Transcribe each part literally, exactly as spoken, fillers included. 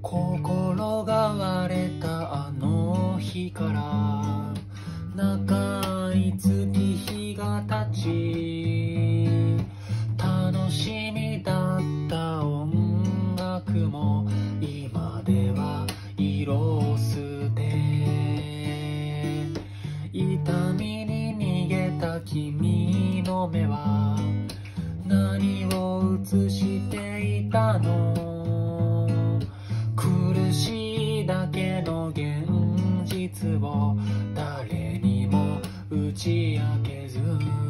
心が割れたあの日から長い月日が経ち、楽しみだった音楽も今では色を捨て、痛みに逃げた君の目は何を映していたの？苦しいだけの現実を誰にも打ち明けず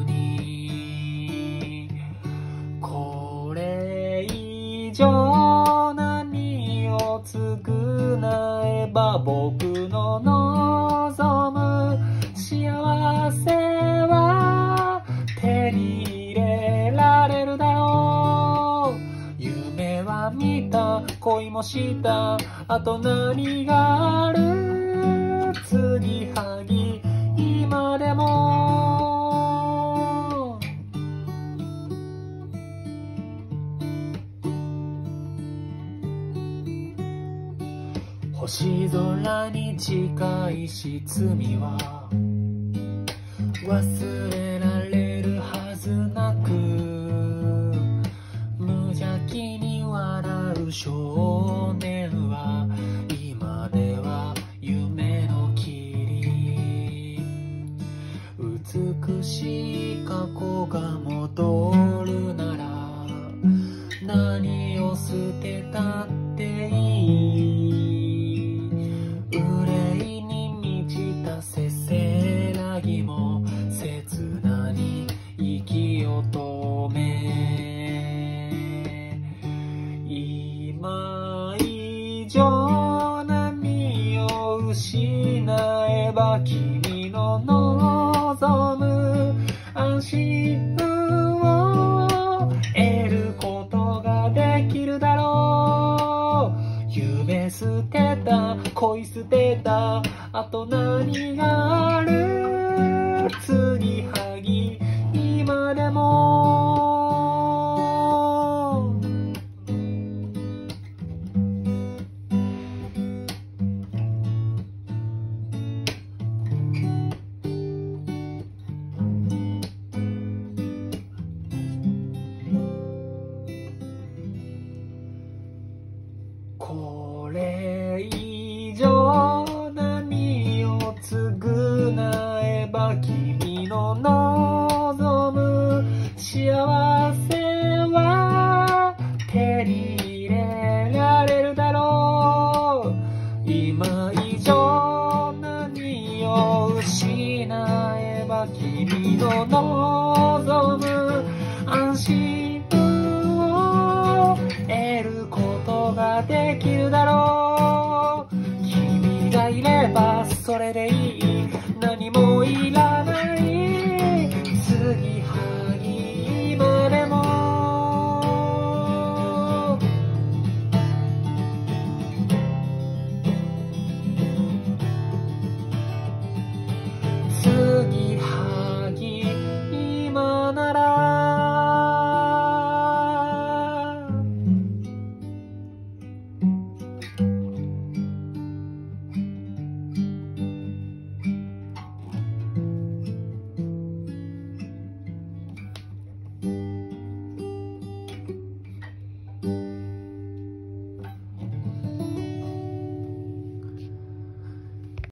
に、これ以上何を償えば僕の望む幸せは手に入れられるだろう。夢は見た、恋もした、あと何がある？継ぎはぎ今でも星空に近いし、罪は忘れられるはずなく、無邪気に笑う少年は今では夢の霧。美しい過去が戻るなら何を捨てたっていい。憂いに満ちたせせらぎも切なに息を止め、今以上何を失えば君の望む安心を得ることができるだろう。夢捨てた、恋捨てた、あと何がある？継ぎはぎ今でもこれ以上何を償えば君の望む幸せは手に入れられるだろう。今以上何を失えば君の望む安心を得ることができるだろう。君がいればそれでいい。